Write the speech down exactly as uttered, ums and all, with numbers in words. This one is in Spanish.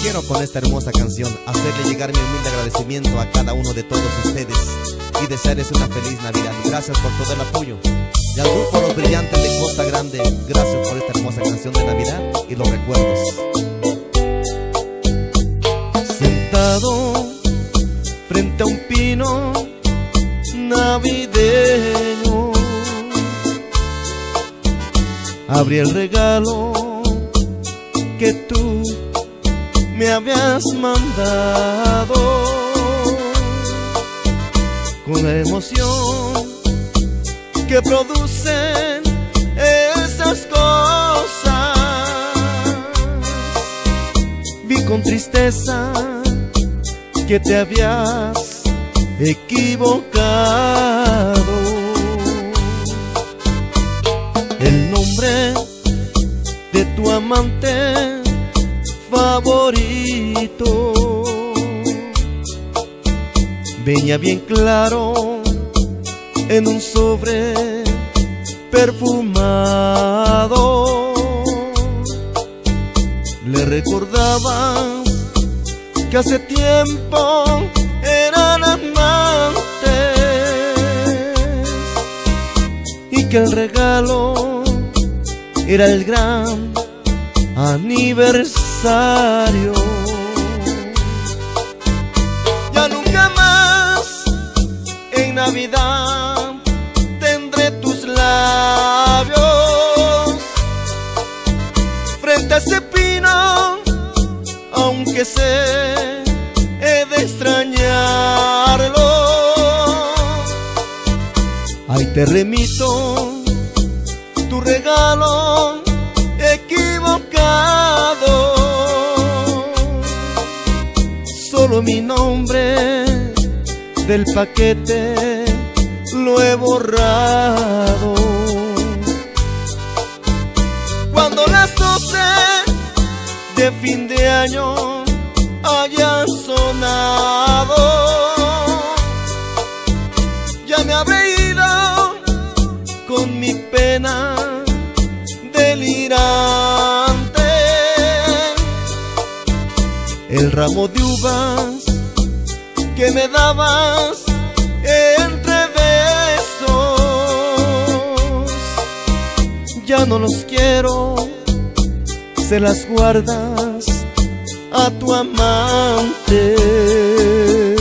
Quiero con esta hermosa canción hacerle llegar mi humilde agradecimiento a cada uno de todos ustedes y desearles una feliz Navidad. Gracias por todo el apoyo. Y al grupo Los Brillantes de Costa Grande, gracias por esta hermosa canción de Navidad y los recuerdos. Sentado frente a un pino navideño, abrí el regalo que tú me habías mandado. Con la emoción que producen esas cosas, vi con tristeza que te habías equivocado. El nombre de tu amante favorito venía bien claro en un sobre perfumado. Le recordabas que hace tiempo eran amantes y que el regalo era el gran aniversario. Ya nunca más en Navidad tendré tus labios frente a ese pino, aunque sé he de extrañarlo. Ahí te remito tu regalo equivocado, solo mi nombre del paquete lo he borrado. Cuando las doce de fin de año hayan sonado, ya me habré ido con mi pena delirante. El ramo de uvas que me dabas entre besos, ya no los quiero, se las guardas a tu amante.